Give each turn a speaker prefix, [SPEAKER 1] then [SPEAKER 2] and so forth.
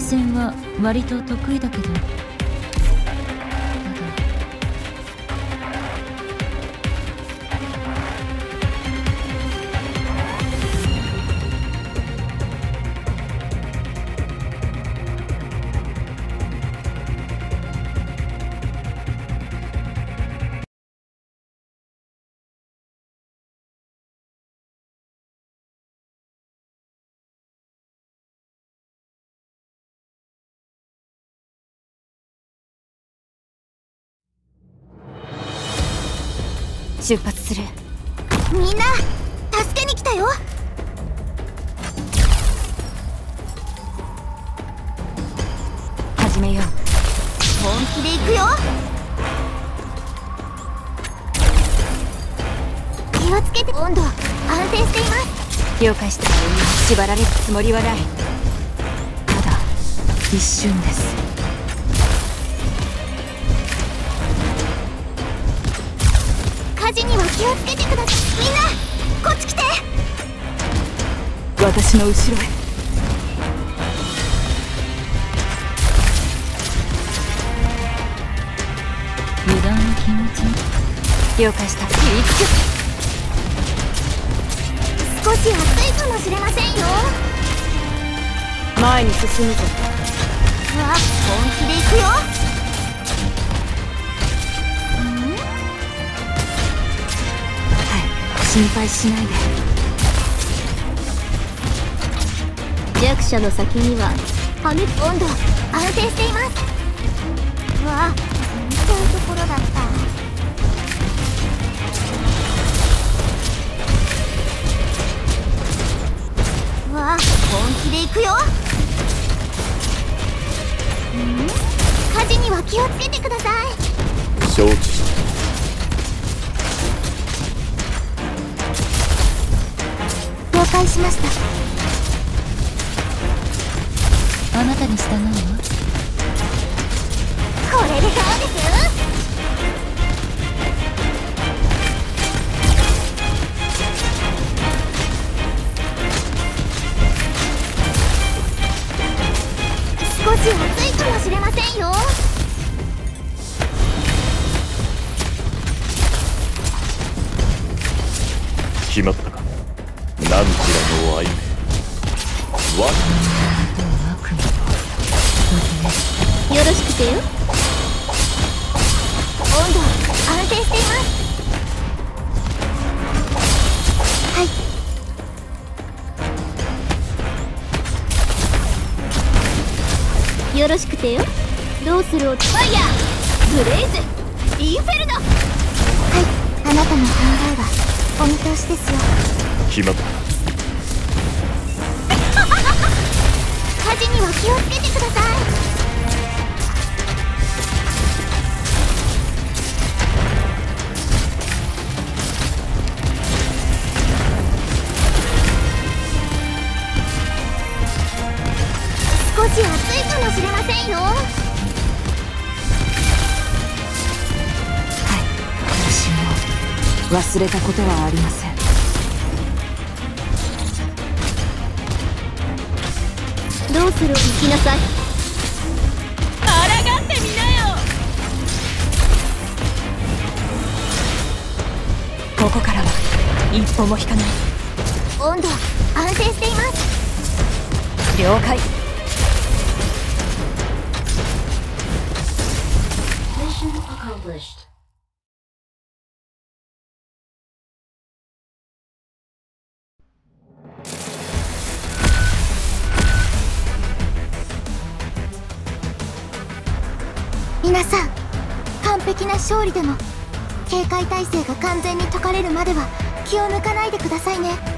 [SPEAKER 1] 戦は割と得意だけど、
[SPEAKER 2] 出発する。
[SPEAKER 3] みんな助けに来たよ。
[SPEAKER 2] 始めよう。
[SPEAKER 3] 本気で行くよ。気をつけて。温度安定しています。
[SPEAKER 2] 了解した。縛られるつもりはない。ただ一瞬です。
[SPEAKER 3] 火事には気をつけてください。みんなこっち来て。
[SPEAKER 2] 私の後ろへ。
[SPEAKER 1] 油断の気持ち。
[SPEAKER 2] 了解した。
[SPEAKER 3] 少し暑いかもしれませんよ。
[SPEAKER 2] 前に進むぞ。
[SPEAKER 3] うわ、本気で行くよ。
[SPEAKER 2] 心配しないで。
[SPEAKER 3] 弱者の先には破滅。温度安定しています。うわ、そういうところだった。うわ、本気で行くよ。火事には気をつけてください。
[SPEAKER 4] 承知した。
[SPEAKER 3] 了解しました。
[SPEAKER 1] あなたに従うわ。
[SPEAKER 3] これでどうです？少し暑いかもしれませんよ。
[SPEAKER 4] 決まったか。なんちらの愛め。わっ。
[SPEAKER 3] よろしくてよ。温度安定しています。はい。よろしくてよ。どうする？ファイヤー、ブレイズ、インフェルノ。はい、あなたの考えはお見通しですよ。
[SPEAKER 4] 決まった。
[SPEAKER 3] 火事には気をつけてください。少し暑いかもしれませんよ。
[SPEAKER 2] はい、私も忘れたことはありません。
[SPEAKER 3] どうする？行きなさい。
[SPEAKER 2] 抗ってみなよ。ここからは一歩も引かない。
[SPEAKER 3] 温度安定しています。
[SPEAKER 2] 了解。
[SPEAKER 3] 皆さん、完璧な勝利でも警戒態勢が完全に解かれるまでは気を抜かないでくださいね。